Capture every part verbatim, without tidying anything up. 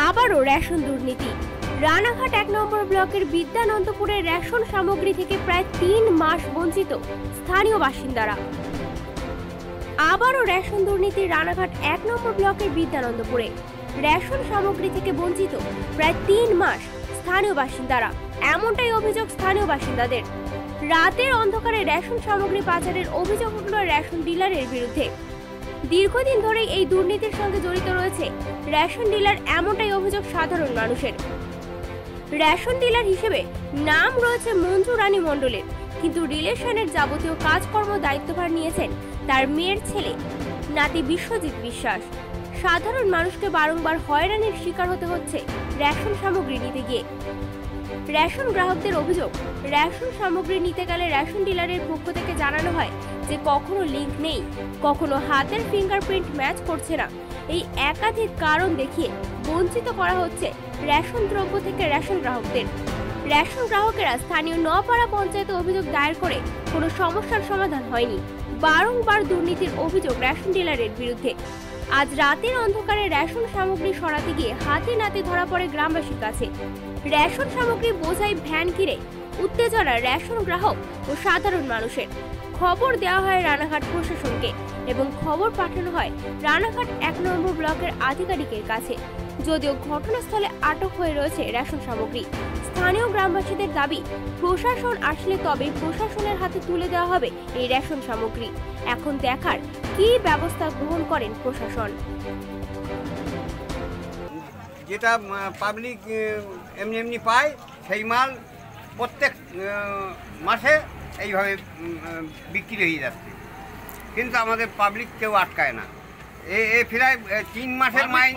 আবারও রেশন দুর্নীতি। রানাঘাট এক নম্বর ব্লকের বিদ্যানন্দপুরের রেশন সামগ্রী থেকে প্রায় তিন মাস বঞ্চিত স্থানীয় বাসিন্দারা। আবারও রেশন দুর্নীতি রানাঘাট এক নম্বর ব্লকের বিদ্যানন্দপুরে রেশন সামগ্রী থেকে বঞ্চিত প্রায় তিন মাস স্থানীয় বাসিন্দারা। এমনটাই অভিযোগ স্থানীয় বাসিন্দাদের। রাতের অন্ধকারে রেশন সামগ্রী পাচারের অভিযোগ উঠল রেশন ডিলারের বিরুদ্ধে। দীর্ঘদিন ধরে এই দুর্নীতির সঙ্গে জড়িত রয়েছে রেশন ডিলার, এমনটাই অভিযোগ সাধারণ মানুষের। রেশন ডিলার হিসেবে নাম রয়েছে মঞ্জু রানী মণ্ডলের, কিন্তু রিলেশনের যাবতীয় কাজকর্ম দায়িত্বভার নিয়েছেন তার মেয়ের ছেলে নাতি বিশ্বজিৎ বিশ্বাস। সাধারণ মানুষকে বারংবার হয়রানির শিকার হতে হচ্ছে রেশন সামগ্রী নিতে গিয়ে। রেশন গ্রাহকদের অভিযোগ, রেশন সামগ্রী নিতে গেলে রেশন ডিলারের পক্ষ থেকে জানানো হয় যে কখনো লিঙ্ক নেই, কখনো হাতের ফিঙ্গারপ্রিন্ট ম্যাচ করছে না। এই একাধিক কারণ দেখিয়ে বঞ্চিত করা হচ্ছে রেশন দ্রব্য থেকে রেশন গ্রাহকদের। রেশন গ্রাহকেরা স্থানীয় নপাড়া পঞ্চায়েতে অভিযোগ দায়ের করে কোনো সমস্যার সমাধান হয়নি। বারংবার দুর্নীতির অভিযোগ রেশন ডিলারের বিরুদ্ধে। আজ রাতের অন্ধকারে রেশন সামগ্রী সরাতে গিয়ে হাতে নাতে ধরা পড়ে গ্রামবাসীর কাছে। রেশন সামগ্রী বোঝাই ভ্যান ঘিরে উত্তেজনা রেশন গ্রাহক ও সাধারণ মানুষের। খবর দেওয়া হয় রানাঘাট প্রশাসনকে এবং খবর পাঠানো হয় রানাঘাট এক নম্বর ব্লকের আধিকারিকের কাছে। যদিও ঘটনাস্থলে আটক হয়ে রয়েছে রেশন সামগ্রী। স্থানীয় গ্রামবাসীদের দাবি, প্রশাসন আসলে তবে প্রশাসনের হাতে তুলে দেওয়া হবে এই রেশন সামগ্রী। এখন দেখার কি ব্যবস্থা গ্রহণ করেন প্রশাসন। যেটা পাবলিক এমনি এমনি পায় সেই মাল প্রত্যেক মাসে এইভাবে বিক্রি হয়ে যাচ্ছে, কিন্তু আমাদের পাবলিক কেউ আটকায় না। এ প্রায় তিন মাসের মাল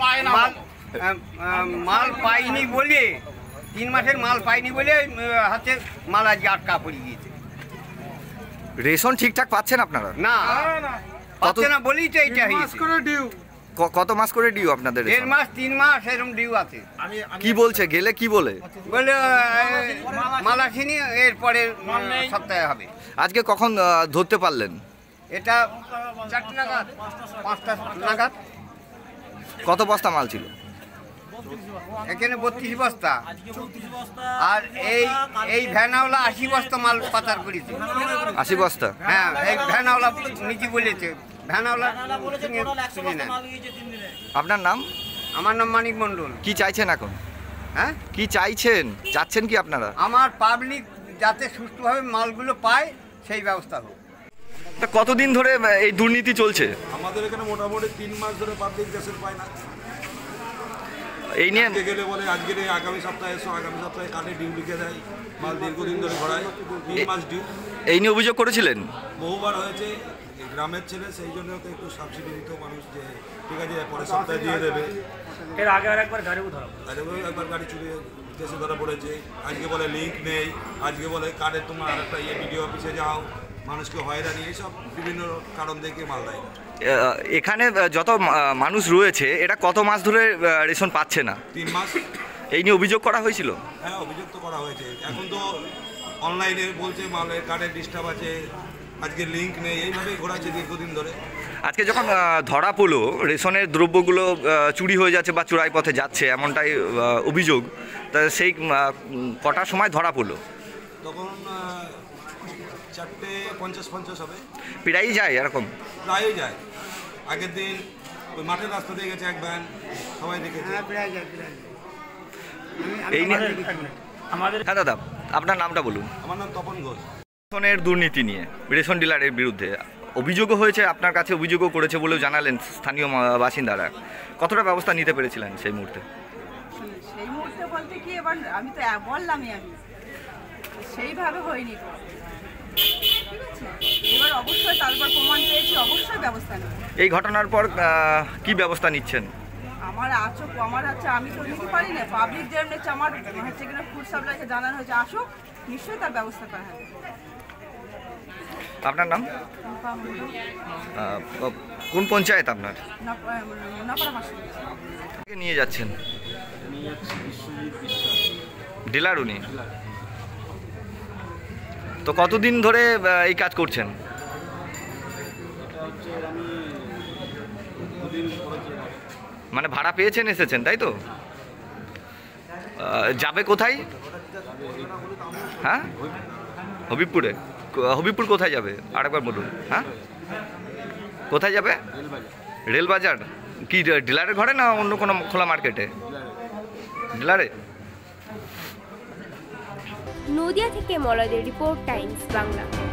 মাল পাইনি বলে তিন মাসের মাল পাইনি বলে হাতে মাল আজকে আটকা পড়ে গিয়েছে। রেশন ঠিকঠাক পাচ্ছেন আপনারা? না, পাচ্ছে না বলেই তো এইটা হয়েছে। কত মাস করে ডিউ আপনাদের? দেড় মাস তিন মাস এরকম ডিউ আছে। কি বলছে গেলে কি বলে? বলে মাল আসেনি, এরপরে সপ্তাহে হবে। আজকে কখন ধরতে পারলেন? এটা চারটে নাগাদ, পাঁচটা নাগাদ। কত বস্তা মাল ছিল এখানে? বত্রিশ বস্তা। আর এই এই ভ্যানাওয়ালা আশি বস্তা মাল পাচার করেছে। আশি বস্তা? হ্যাঁ, এই ভ্যানাওয়ালা নিজে বলেছে। ভ্যানাওয়ালা। আপনার নাম? আমার নাম মানিক মণ্ডল। কি চাইছেন এখন? হ্যাঁ, কি চাইছেন? চাচ্ছেন কি আপনারা? আমার পাবলিক যাতে সুষ্ঠুভাবে মালগুলো পায় সেই ব্যবস্থা হোক। কতদিন ধরে এই দুর্নীতি চলছে? আমাদের এখানে মোটামুটি তিন মাস ধরে পাবলিক রেশন পায় না। এই নিয়ে গেলে বলে আজকে আগামী সপ্তাহে এসো, আগামী সপ্তাহে কানে ডিউ লিখে দেয়, মাল দীর্ঘদিন ধরে ঘোরায়, তিন মাস ডিউ। এই নিয়ে অভিযোগ করেছিলেন? বহুবার হয়েছে। গ্রামের ছেলে, সেই জন্য তো একটু সাবসিডি দিত মানুষ, যে ঠিক আছে পরের সপ্তাহে দিয়ে দেবে। এর আগে আর একবার গাড়িও ধরা আরে একবার গাড়ি চুরি কেসে ধরা পড়েছে। আজকে বলে লিঙ্ক নেই, আজকে বলে কার্ডে তোমার আরেকটা ইয়ে বিডিও অফিসে যাও, মানুষকে হয়রানি, এইসব বিভিন্ন কারণ দেখে মাল দেয়। এখানে যত মানুষ রয়েছে এরা কত মাস ধরে রেশন পাচ্ছে না? তিন মাস। এই নিয়ে অভিযোগ করা হয়েছিল? হ্যাঁ, অভিযোগ তো করা হয়েছে। এখন তো অনলাইনে বলছে মালের কার্ডের ডিস্টার্ব আছে, আজকে লিঙ্ক নেই, এইভাবেই ঘোরাচ্ছে দীর্ঘদিন ধরে। আজকে যখন ধরা পড়লো রেশনের দ্রব্যগুলো চুরি হয়ে যাচ্ছে বা চোরাই পথে যাচ্ছে, এমনটাই অভিযোগ, তা সেই কটার সময় ধরা পড়লো? তখন চারটে পঞ্চাশ পঞ্চাশ হবে। প্রায়ই যায় এরকম? প্রায়ই যায়। আগের দিন ওই মাঠের রাস্তা দিয়ে গেছে এক ভ্যান, সবাই দেখেছে। এই নিয়ে আমাদের। হ্যাঁ দাদা, আপনার নামটা বলুন। আমার নাম তপন ঘোষ। রেশনের দুর্নীতি নিয়ে রেশন ডিলারের বিরুদ্ধে অভিযোগও হয়েছে, আপনার কাছে অভিযোগও করেছে বলেও জানালেন স্থানীয় বাসিন্দারা। কতটা ব্যবস্থা নিতে পেরেছিলেন সেই মুহূর্তে? সেই মুহূর্তে বলতে কি, এবার আমি তো বললামই, আমি সেইভাবে হয়নি। ঠিক আছে, এবার অবশ্যই তারপর প্রমাণ পেয়েছি, অবশ্যই ব্যবস্থা নেব। এই ঘটনার পর কি ব্যবস্থা নিচ্ছেন? আমার আচক আমার হচ্ছে, আমি তো নিতে পারি না। পাবলিক যেমন নিচ্ছে, আমার হচ্ছে কিনা ফুড সাপ্লাইকে জানানো হয়েছে, আসুক, নিশ্চয়ই তার ব্যবস্থা করা হবে। আপনার নাম? কোন পঞ্চায়েত আপনার? নিয়ে যাচ্ছেন ডিলার উনি? তো কতদিন ধরে এই কাজ করছেন? মানে ভাড়া পেয়েছেন, এসেছেন, তাই তো? আহ, যাবে কোথায়? হ্যাঁ, হবিবপুরে। ক- হবিবপুর কোথায় যাবে আরেকবার বলুন। হ্যাঁ, কোথায় যাবে? রেলবাজার। কি ডিলারের ঘরে না অন্য কোনো খোলা মার্কেটে? ডিলারে। নদিয়া থেকে মলয়দের রিপোর্ট, টাইমস বাংলা।